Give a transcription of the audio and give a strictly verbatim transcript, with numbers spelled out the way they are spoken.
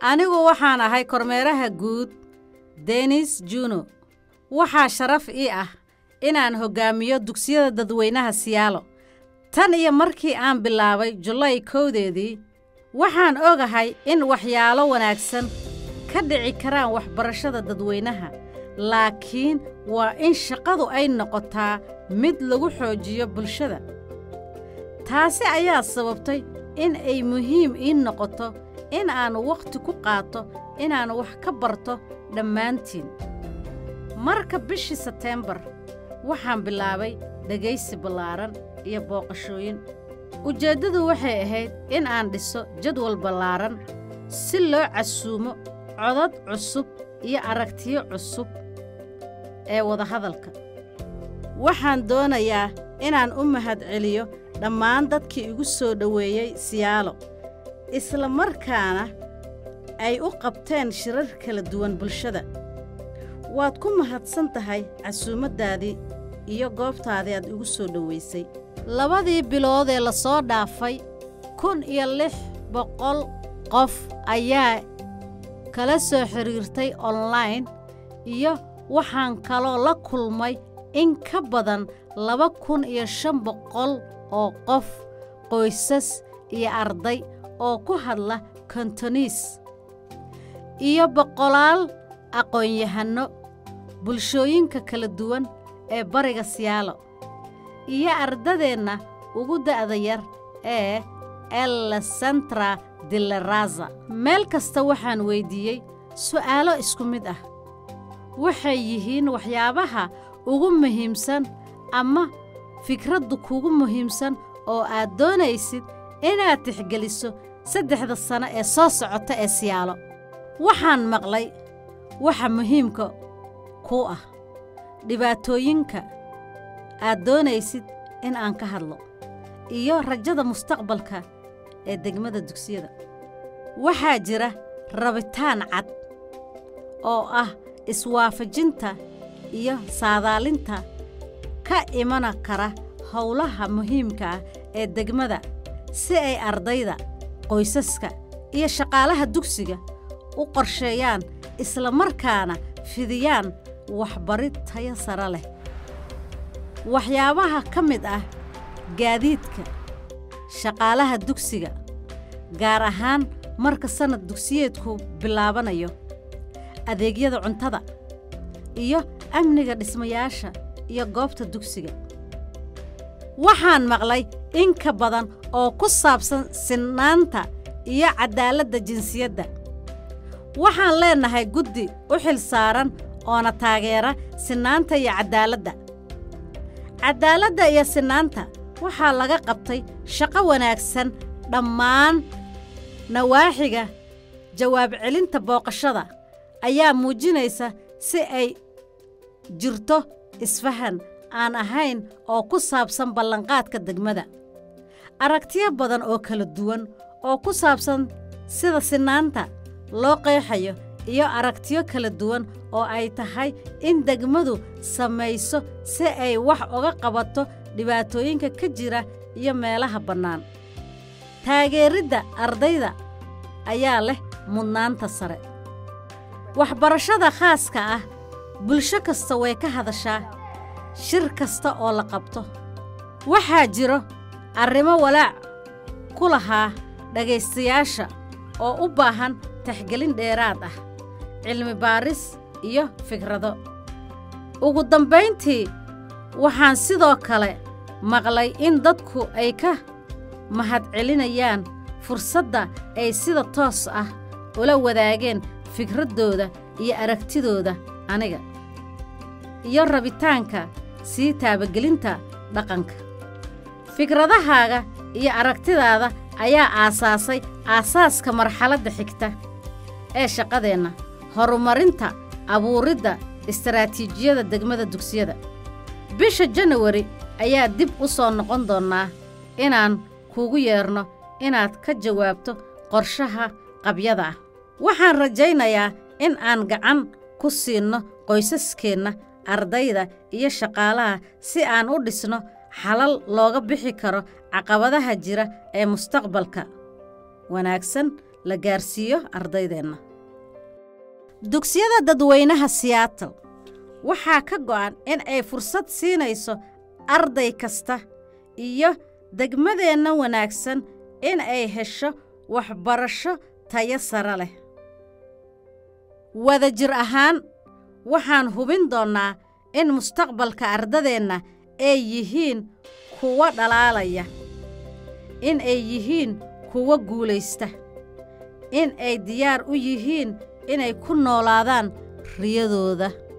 anigu waxaan ahay kormeeraha guud Dennis Juneau. Waxaa sharaf ii ah inaan hogaamiyo dugsiyada dadweynaha Siyaalo. Tan iyo markii aan bilaabay July kowdeedii, waxaan ogahay in waxyaalo wanaagsan ka dhici karaan waxbarashada dadweynaha, laakiin waa in shaqadu ay noqotaa mid lagu xoojiyo bulshada. Taasi ayaa sababtay in ay muhiim ii noqoto in aan waqti ku qaato inaan wax ka barto dhammaantiin. Marka bishii September waxaan bilaabay dhagaysi ballaaran iyo booqashooyin. Ujeeddadu waxay ahayd in aan dhiso jadwal ballaaran si loo casuumo codad cusub iyo aragtiyo cusub ee wada hadalka. Waxaan doonayaa inaan u mahadceliyo dhammaan dadkii igu soo dhaweeyay Siyaalo, isla markaana ay u qabteen shirar kala duwan bulshada. Waad ku mahadsan tahay casuumadaadii iyo goobtaadii aad igu soo dhaweysay. Labadii bilood ee la soo dhaafay kun iyo lix boqol qof ayaa kala soo xiriirtay online, iyo waxaan kaloo la kulmay in ka badan laba kun iyo shan boqol oo qof, qoysas iyo arday oo ku hadla Cantonese, iyo boqolaal aqoon-yahano bulshooyinka kala duwan ee bariga Siyaalo, iyo ardadeenna ugu da'da yar ee El Centra de la Raza. Meel kasta waxaan weydiiyey su'aalo isku mid ah. Waxay yihiin waxyaabaha ugu muhiimsan ama fikraddu kugu muhiimsan oo aad doonaysid inaad tixgeliso saddexda sano ee soo socota ee Siyaalo. Waxaan maqlay waxa muhiimka ku ah, dhibaatooyinka aad doonaysid in aan ka hadlo, iyo rajada mustaqbalka ee degmada dugsiyada. Waxaa jira rabitaan cad oo ah iswaafajinta iyo saadaalinta ka imana kara howlaha muhiimka ah ee degmada si ay ardayda, qoysaska iyo shaqaalaha dugsiga u qorsheeyaan isla markaana fidiyaan waxbarid tayo sare leh. Waxyaabaha ka mid ah gaadiidka shaqaalaha dugsiga, gaar ahaan marka sanad dugsiyeedku bilaabanayo, adeegyada cuntada, iyo amniga dhismayaasha iyo goobta dugsiga. Waxaan maqlay in ka badan oo ku saabsan sinnaanta iyo cadaaladda jinsiyadda. Waxaan leenahay guddi u xil saaran oona taageera sinnaanta iyo cadaaladda. Cadaaladda iyo sinnaanta waxaa laga qabtay shaqo wanaagsan dhammaan nawaaxiga. Jawaab celinta booqashada ayaa muujinaysa si ay jirto isfahan aan ahayn oo ku saabsan ballanqaadka degmada. Aragtiyo badan oo kala duwan oo ku saabsan sida sinnaanta loo qeexayo, iyo aragtiyo kala duwan oo ay tahay in degmadu samayso si ay wax uga qabato dhibaatooyinka ka jira iyo meelaha bannaan. Taageeridda ardayda ayaa leh mudnaanta sare. Waxbarashada khaaska ah, bulsho kasta way ka hadashaa shir kasta oo la qabto. Waxaa jiro arrimo walaac ku lahaa dhagaystayaasha oo u baahan taxgelin dheeraad ah, cilmi baaris iyo fikrado. Ugu dambayntii, waxaan sidoo kale maqlay in dadku ay ka mahadcelinayaan fursadda ay sida toos ah ula wadaageen fikradooda iyo aragtidooda aniga, iyo rabitaanka sii taabagelinta dhaqanka. Fikradahaaga iyo aragtidaada ayaa aasaasay aasaaska marxaladda xigta ee shaqadeenna, horumarinta abuuridda istaraatiijiyada degmada dugsiyada. Bisha January ayaa dib u soo noqon doonaa inaan kuugu yeerno inaad ka jawaabto qorshaha qabyada ah. Waxaan rajaynayaa in aan gacan ku siinno qoysaskeenna, ardayda iyo shaqaalaha si aan u dhisno xalal looga bixi karo caqabadaha jira ee mustaqbalka wanaagsan la gaarsiiyo ardaydeenna. Dugsiyada dadweynaha Seattle waxaa ka go'an in ay fursad siinayso arday kasta iyo degmadeenna wanaagsan in ay hesho waxbarasho tayo sare leh. Wadajir ahaan waxaan hubin doonaa in mustaqbalka ardadeenna ay yihiin kuwa dhalaalaya, in ay yihiin kuwa guulaysta, in ay diyaar u yihiin inay ku noolaadaan riyadooda.